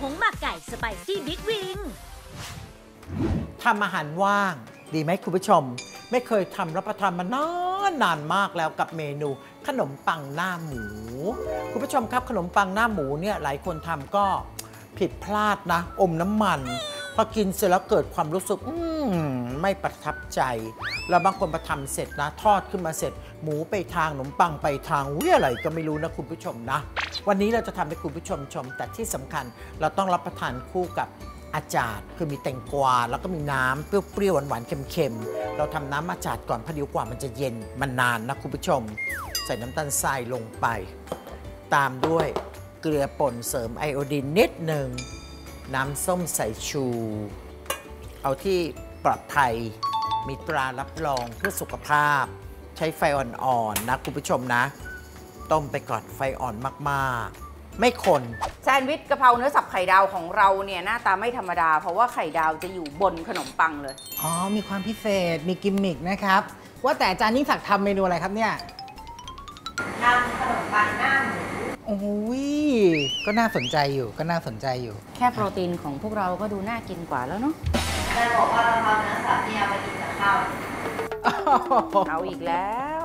งหมักไก่สไปซี่บิ๊กวิงทำอาหารว่างดีไหมคุณผู้ชมไม่เคยทำรับประทานมานานมากแล้วกับเมนูขนมปังหน้าหมูคุณผู้ชมครับขนมปังหน้าหมูเนี่ยหลายคนทำก็ผิดพลาดนะอมน้ำมันพอกินเสร็จแล้วเกิดความรู้สึกไม่ประทับใจแล้วบางคนมาทำเสร็จนะทอดขึ้นมาเสร็จหมูไปทางขนมปังไปทางอะไรก็ไม่รู้นะคุณผู้ชมนะวันนี้เราจะทำให้คุณผู้ชมชมแต่ที่สำคัญเราต้องรับประทานคู่กับอาจารย์คือมีแตงกวาแล้วก็มีน้ำเปรี้ยวๆหวานๆเค็มๆเราทำน้ำอาจารย์ก่อนเพราะเดี๋ยวกว่ามันจะเย็นมันนานนะคุณผู้ชมใส่น้ำตาลทรายลงไปตามด้วยเกลือป่นเสริมไอโอดีนนิดหนึ่งน้ำส้มสายชูเอาที่ปลอดภัยมีตรารับรองเพื่อสุขภาพใช้ไฟอ่อนๆนะคุณผู้ชมนะต้มไปก่อนไฟอ่อนมากๆไม่คนแซนด์วิชกะเพราเนื้อสับไข่ดาวของเราเนี่ยหน้าตาไม่ธรรมดาเพราะว่าไข่ดาวจะอยู่บนขนมปังเลยอ๋อมีความพิเศษมีกิมมิคนะครับว่าแต่อาจารย์ยิ่งศักดิ์ทำเมนูอะไรครับเนี่ยทำขนมปังหน้าหมูโอ้ยก็น่าสนใจอยู่แค่โปรตีนของพวกเราก็ดูน่ากินกว่าแล้วเนาะจะบอกว่ากะเพราเนื้อสับที่เอาไปกินกับข้าวเอาอีกแล้ว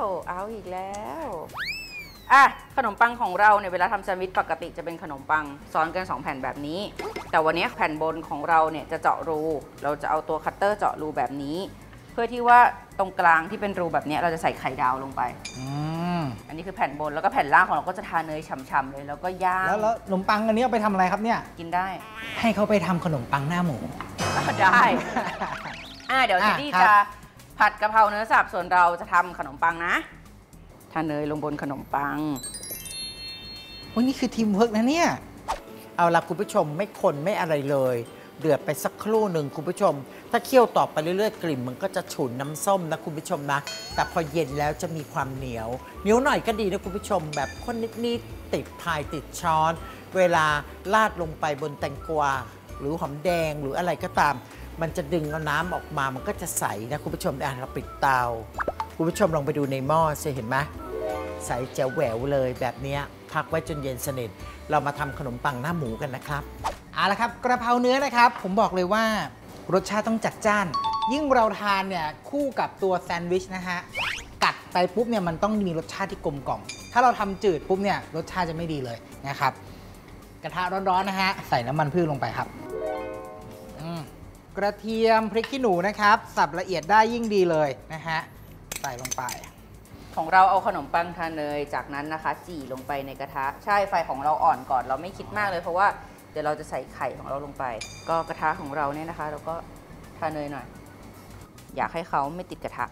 ขนมปังของเราเนี่ยเวลาทำแซนด์วิชปกติจะเป็นขนมปังซ้อนกัน2แผ่นแบบนี้แต่วันนี้แผ่นบนของเราเนี่ยจะเจาะรูเราจะเอาตัวคัตเตอร์เจาะรูแบบนี้เพื่อที่ว่าตรงกลางที่เป็นรูแบบนี้เราจะใส่ไข่ดาวลงไปอันนี้คือแผ่นบนแล้วก็แผ่นล่างของเราก็จะทาเนยฉ่ำๆเลยแล้วก็ย่างแล้วขนมปังอันนี้เอาไปทำอะไรครับเนี่ยกินได้ให้เขาไปทำขนมปังหน้าหมูได้เดี๋ยวที่จะผัดกะเพราเนื้อสับส่วนเราจะทำขนมปังนะทาเนยลงบนขนมปังวันนี้คือทีมเวิร์กนะเนี่ยเอาละคุณผู้ชมไม่คนไม่อะไรเลยเดือดไปสักครู่หนึ่งคุณผู้ชมถ้าเคี่ยวต่อไปเรื่อยๆกลิ่นมันก็จะฉุนน้ำส้มนะคุณผู้ชมนะแต่พอเย็นแล้วจะมีความเหนียวหน่อยก็ดีนะคุณผู้ชมแบบคนนิดๆติดพายติดช้อนเวลาลาดลงไปบนแตงกวาหรือหอมแดงหรืออะไรก็ตามมันจะดึงเอาน้ำออกมามันก็จะใสนะคุณผู้ชมเราปิดเตาคุณผู้ชมลองไปดูในหม้อสิเห็นไหมใสแจ๋วแหววเลยแบบนี้พักไว้จนเย็นสนิทเรามาทำขนมปังหน้าหมูกันนะครับเอาละครับกระเพราเนื้อนะครับผมบอกเลยว่ารสชาติต้องจัดจ้านยิ่งเราทานเนี่ยคู่กับตัวแซนด์วิชนะฮะกัดไปปุ๊บเนี่ยมันต้องมีรสชาติที่กลมกล่อมถ้าเราทำจืดปุ๊บเนี่ยรสชาติจะไม่ดีเลยนะครับกระทะร้อนๆนะฮะใส่น้ำมันพืชลงไปครับกระเทียมพริกขี้หนูนะครับสับละเอียดได้ยิ่งดีเลยนะฮะใส่ลงไปของเราเอาขนมปังทาเนยจากนั้นนะคะจี่ลงไปในกระทะใช่ไฟของเราอ่อนก่อนเราไม่คิดมากเลยเพราะว่าเดี๋ยวเราจะใส่ไข่ของเราลงไปก็กระทะของเราเนี่ยนะคะเราก็ทาเนยหน่อยอยากให้เขาไม่ติดกระทะ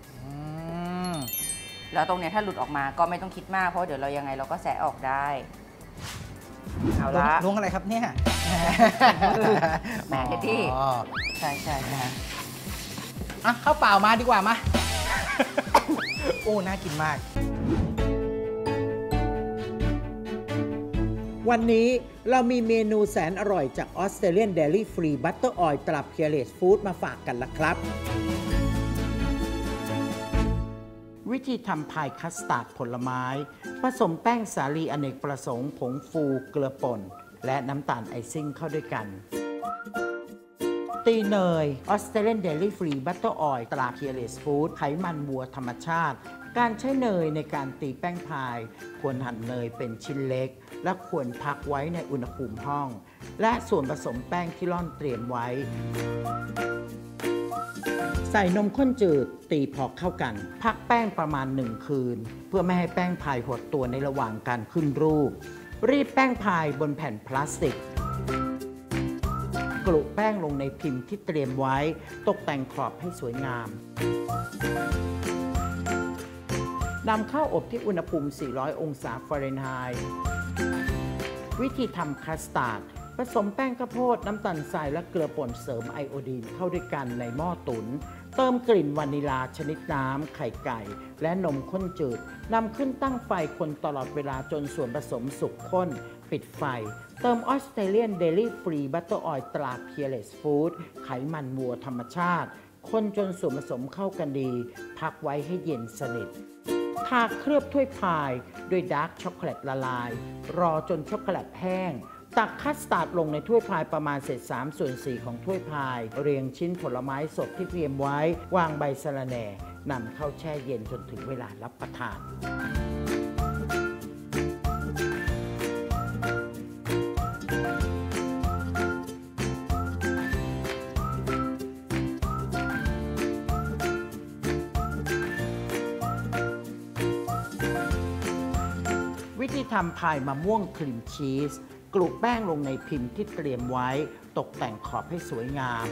แล้วตรงเนี้ยถ้าหลุดออกมาก็ไม่ต้องคิดมากเพราะเดี๋ยวเรายังไงเราก็แสะออกได้เอาละล้วงอะไรครับเนี่ยแหมที่ใช่นะข้าวเปล่ามาดีกว่ามาโอ้น่ากินมากวันนี้เรามีเมนูแสนอร่อยจาก Australian Dairy Free Butter Oil ตรา Peerless Food มาฝากกันละครับวิธีทำพายคัสตาร์ดผลไม้ผสมแป้งสาลีอเนกประสงค์ผงฟูเกลือป่นและน้ำตาลไอซิ่งเข้าด้วยกันตีเนย Australian Dairy Free Butter Oil ตรา Peerless Food ไขมันวัวธรรมชาติการใช้เนยในการตีแป้งพายควรหั่นเนยเป็นชิ้นเล็กและควรพักไว้ในอุณหภูมิห้องและส่วนผสมแป้งที่ร่อนเตรียมไว้ใส่นมข้นจืดตีพอเข้ากันพักแป้งประมาณ1 คืนเพื่อไม่ให้แป้งพายหดตัวในระหว่างการขึ้นรูปรีดแป้งพายบนแผ่นพลาสติกกลุแป้งลงในพิมพ์ที่เตรียมไว้ตกแต่งขอบให้สวยงามนำเข้าอบที่อุณหภูมิ400 องศาฟาเรนไฮต์วิธีทำคัสตาร์ดผสมแป้งข้าวโพดน้ำตาลทรายและเกลือป่นเสริมไอโอดีนเข้าด้วยกันในหม้อตุ๋นเติมกลิ่นวานิลาชนิดน้ำไข่ไก่และนมข้นจืดนำขึ้นตั้งไฟคนตลอดเวลาจนส่วนผสมสุกข้นปิดไฟเติม Australian Dairy Free Butter Oil ตรา Peerless Food ไขมันวัวธรรมชาติคนจนส่วนผสมเข้ากันดีพักไว้ให้เย็นสนิททาเคลือบถ้วยพายด้วยดาร์กช็อกโกแลตละลายรอจนช็อกโกแลตแห้งตักคัสตาร์ดลงในถ้วยพายประมาณเศษ3/4ของถ้วยพาย เรียงชิ้นผลไม้สดที่เตรียมไว้ วางใบสะระแหน่นำเข้าแช่เย็นจนถึงเวลารับประทานวิธีทำพายมะม่วงครีมชีสกลุแป้งลงในพิมพ์ที่เตรียมไว้ตกแต่งขอบให้สวยงาม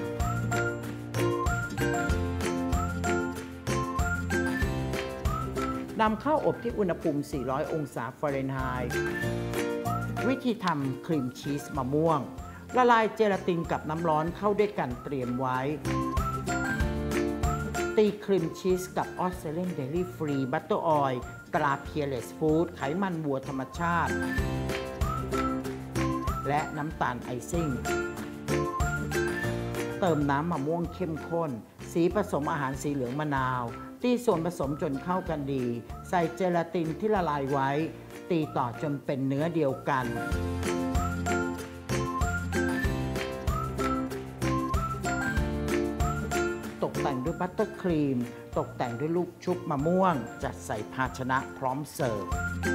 นำเข้าอบที่อุณหภูมิ 400 องศาฟาเรนไฮต์วิธีทำครีมชีสมะม่วงละลายเจลาตินกับน้ำร้อนเข้าด้วยกันเตรียมไว้ตีครีมชีสกับออสเตรเลียนเดลี่ฟรีบัตเตอร์ออยล์ตรา Peerless Food ไขมันวัวธรรมชาติและน้ำตาลไอซิ่งเติมน้ำมะม่วงเข้มข้นสีผสมอาหารสีเหลืองมะนาวตีส่วนผสมจนเข้ากันดีใส่เจลาตินที่ละลายไว้ตีต่อจนเป็นเนื้อเดียวกันตกแต่งด้วยบัตเตอร์ครีมตกแต่งด้วยลูกชุบมะม่วงจัดใส่ภาชนะพร้อมเสิร์ฟ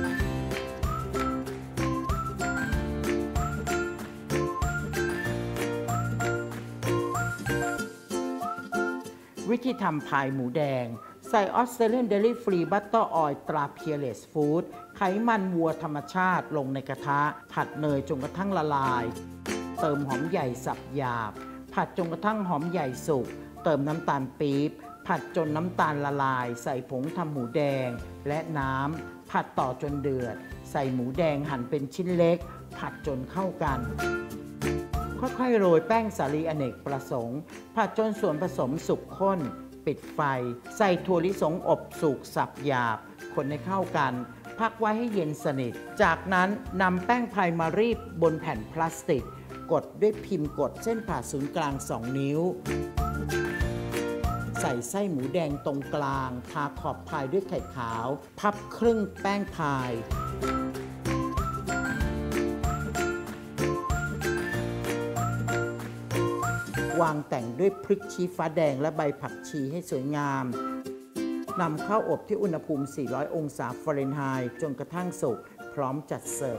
วิธีทำพายหมูแดงใส่ออสเตรเลียนเดลี่ฟรีบัตเตอร์ออยล์ตรา Peerless Food ไขมันวัวธรรมชาติลงในกระทะผัดเนยจนกระทั่งละลายเติมหอมใหญ่สับหยาบผัดจนกระทั่งหอมใหญ่สุกเติมน้ำตาลปี๊บผัดจนน้ำตาลละลายใส่ผงทำหมูแดงและน้ำผัดต่อจนเดือดใส่หมูแดงหั่นเป็นชิ้นเล็กผัดจนเข้ากันค่อยๆโรยแป้งสาลีอเนกประสงค์ผัดจนส่วนผสมสุกข้นปิดไฟใส่ถั่วลิสงอบสุกสับหยาบคนให้เข้ากันพักไว้ให้เย็นสนิทจากนั้นนำแป้งพายมารีดบนแผ่นพลาสติกกดด้วยพิมพ์กดเส้นผ่าศูนย์กลาง2 นิ้วใส่ไส้หมูแดงตรงกลางทาขอบพายด้วยไข่ขาวพับครึ่งแป้งพายวางแต่งด้วยพริกชี้ฟ้าแดงและใบผักชีให้สวยงามนำเข้าอบที่อุณหภูมิ 400 องศาฟาเรนไฮต์จนกระทั่งสุกพร้อมจัดเสิร์ฟ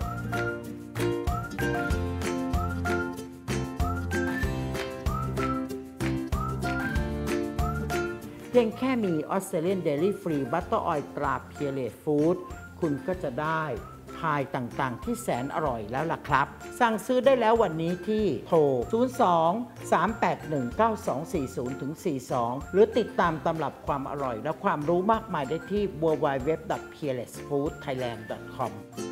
เพียงแค่มีออสเตรเลียนเดลี่ฟรีบัตเตอร์ออยล์ตรา Peerless Food คุณก็จะได้พายต่างๆที่แสนอร่อยแล้วล่ะครับสั่งซื้อได้แล้ววันนี้ที่โทร 02-381-9240-42 หรือติดตามตำรับความอร่อยและความรู้มากมายได้ที่ www.peerlessfoodthailand.com